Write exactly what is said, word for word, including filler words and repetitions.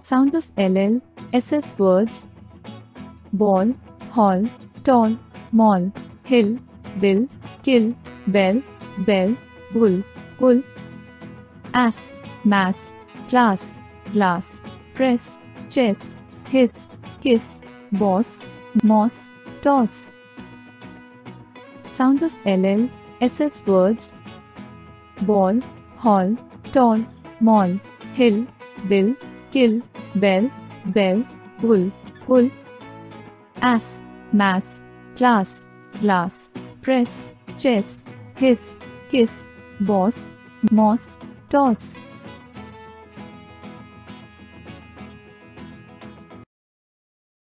Sound of L L, S S words. Ball, hall, tall, mall, hill, bill, kill, bell, bell, bull, pull. Ass, mass, class, glass, press, chess, hiss, kiss, boss, moss, toss. Sound of L L, S S words. Ball, hall, tall, mall, hill, bill, kill, bell, bell, bull, pull. Ass, mass, class, glass, press, chess, hiss, kiss, boss, moss, toss.